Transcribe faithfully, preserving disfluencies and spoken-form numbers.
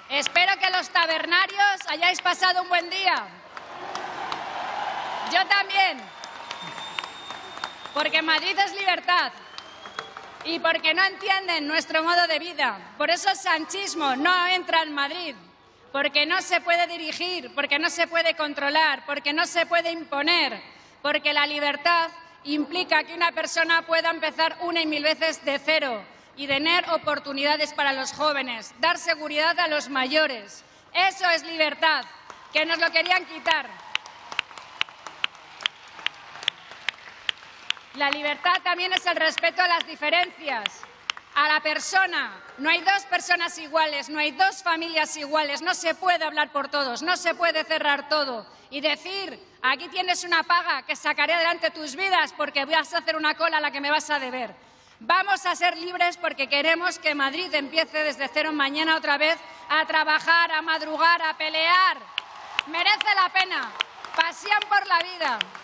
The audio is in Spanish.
Espero que los tabernarios hayáis pasado un buen día. Yo también. Porque Madrid es libertad. Y porque no entienden nuestro modo de vida. Por eso el sanchismo no entra en Madrid. Porque no se puede dirigir, porque no se puede controlar, porque no se puede imponer. Porque la libertad implica que una persona pueda empezar una y mil veces de cero y tener oportunidades para los jóvenes, dar seguridad a los mayores. Eso es libertad, que nos lo querían quitar. La libertad también es el respeto a las diferencias, a la persona. No hay dos personas iguales, no hay dos familias iguales, no se puede hablar por todos, no se puede cerrar todo y decir, aquí tienes una paga que sacaré adelante tus vidas porque vas a hacer una cola a la que me vas a deber. Vamos a ser libres porque queremos que Madrid empiece desde cero mañana otra vez a trabajar, a madrugar, a pelear. Merece la pena. Pasión por la vida.